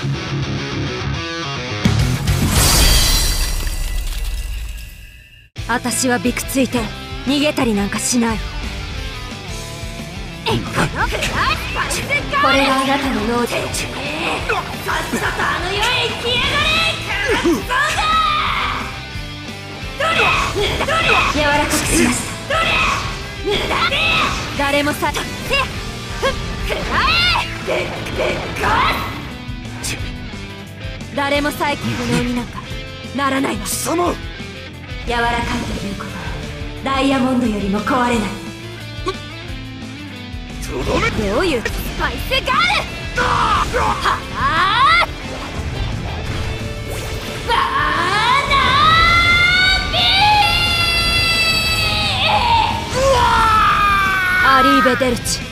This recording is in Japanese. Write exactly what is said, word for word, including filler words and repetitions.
私はびくついて逃げたりなんかしない。これがあなたの能力。さっさとあの世へ行きやがれ。柔らかくしました。誰もさっ誰も再起不能になんかならないわ。貴様、柔らかいということはダイヤモンドよりも壊れない。どういうスパイスガール。はあバーナービーアリーベ・デルチ。